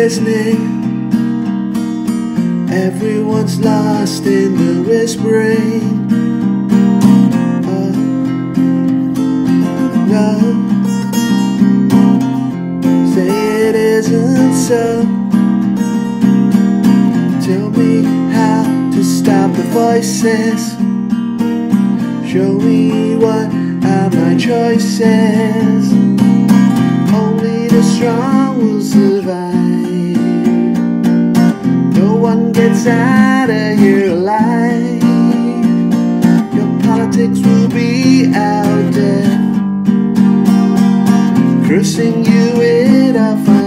listening. Everyone's lost in the whispering. Oh, no, say it isn't so. Tell me how to stop the voices. Show me what are my choices. Only the strong will survive. No one gets out of here alive. Your politics will be out there, cursing you with a fine.